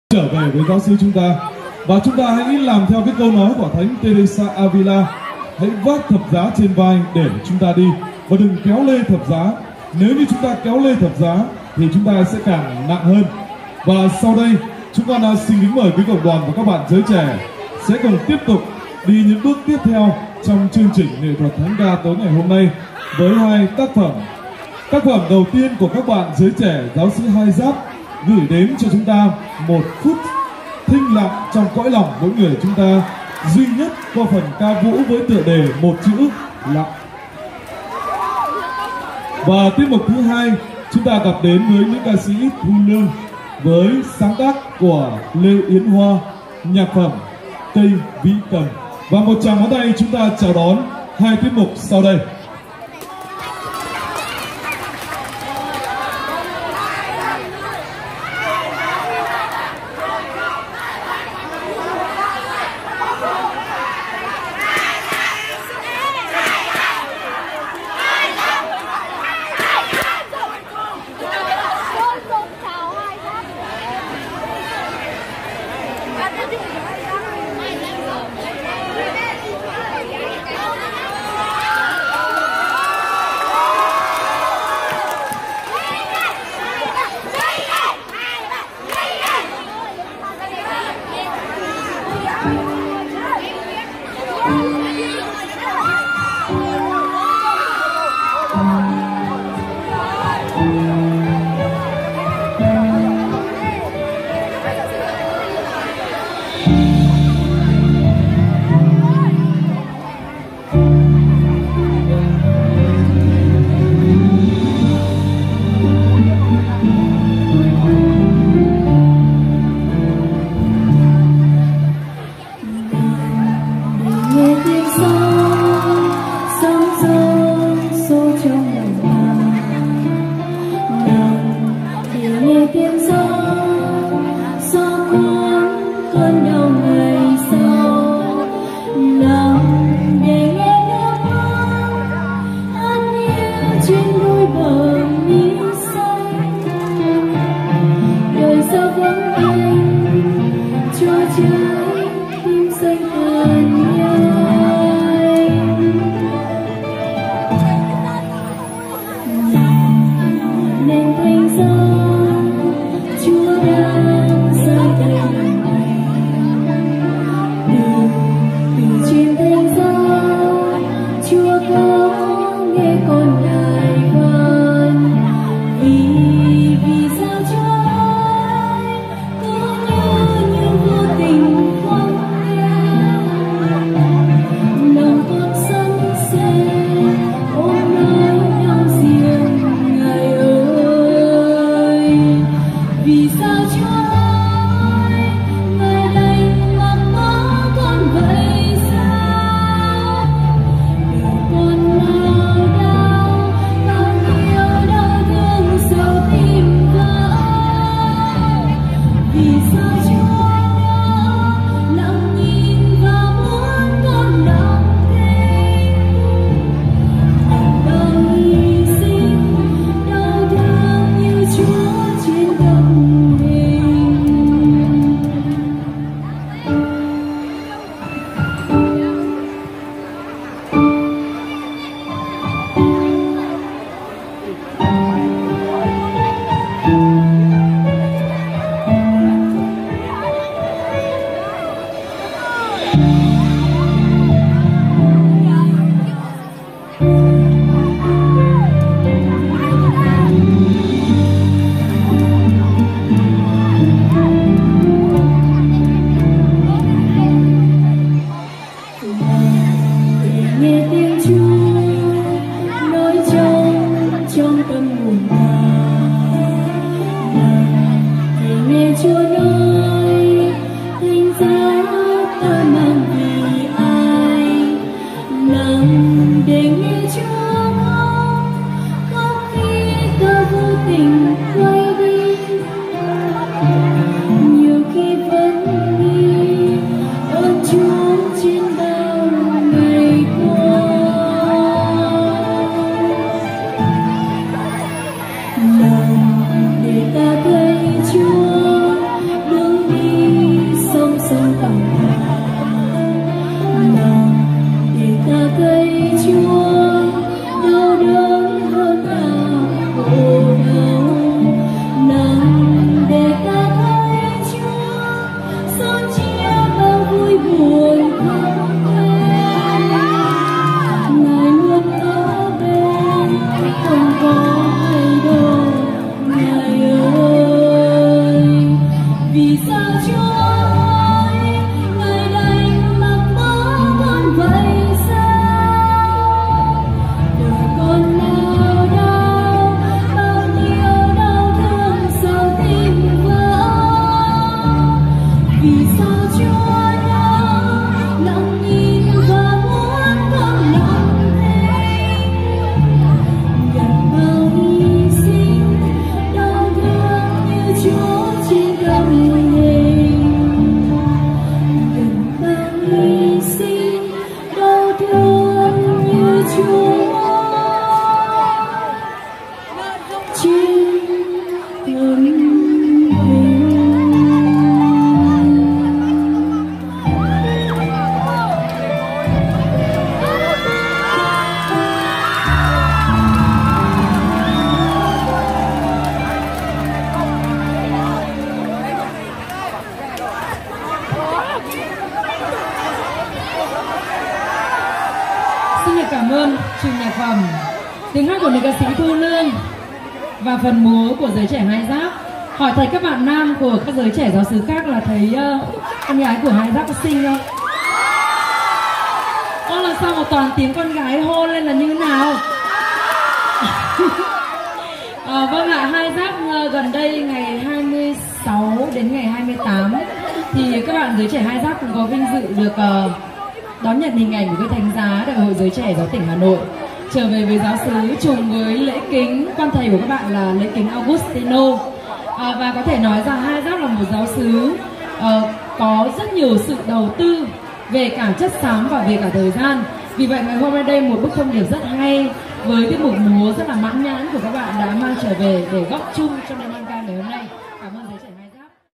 trở về với giáo sư chúng ta, và chúng ta hãy làm theo cái câu nói của Thánh Teresa Avila: hãy vác thập giá trên vai để chúng ta đi, và đừng kéo lê thập giá. Nếu như chúng ta kéo lê thập giá thì chúng ta sẽ càng nặng hơn. Và sau đây chúng con xin kính mời quý cộng đoàn và các bạn giới trẻ sẽ cùng tiếp tục đi những bước tiếp theo trong chương trình nghệ thuật thánh ca tối ngày hôm nay với hai tác phẩm. Tác phẩm đầu tiên của các bạn giới trẻ giáo sĩ Hai Giáp gửi đến cho chúng ta một phút thinh lặng trong cõi lòng mỗi người chúng ta, duy nhất qua phần ca vũ với tựa đề một chữ lặng. Và tiết mục thứ hai chúng ta gặp đến với những ca sĩ Thu Lương với sáng tác của Lê Yến Hoa, nhạc phẩm Cây Vĩ Cầm. Và một tràng pháo tay chúng ta chào đón hai tiết mục sau đây. Tiếng gió cuốn nhau người vì sao Chúa ơi người đành mặc bỏ con vậy sao? Đời con lao đao bao nhiêu đau thương sao tim vỡ. Vì sao Chúa lặng nhìn và muốn con lòng thêm gần bao hy sinh đau thương như Chúa trên tâm hình, gần bao hy sinh đau thương như Chúa trên tâm hình. Xin được cảm ơn trường nhạc phẩm, tiếng hát của nữ ca sĩ Thu Lương và phần múa của giới trẻ Hai Giáp. Hỏi thầy các bạn nam của các giới trẻ giáo xứ khác là thấy con gái của Hai Giáp có xinh không? Con làm sao mà toàn tiếng con gái hô lên là như thế nào? Vâng ạ, Hai Giáp gần đây ngày 26 đến ngày 28 thì các bạn giới trẻ Hai Giáp cũng có vinh dự được đón nhận hình ảnh của cái thánh giá Đại hội giới trẻ giáo tỉnh Hà Nội trở về với giáo xứ trùng với lễ kính quan thầy của các bạn là lễ kính Augustino. Và có thể nói rằng Hai Giáp là một giáo xứ có rất nhiều sự đầu tư về cả chất xám và về cả thời gian. Vì vậy ngày hôm nay đây một bức thông điệp rất hay với tiết mục múa rất là mãn nhãn của các bạn đã mang trở về để góp chung cho năm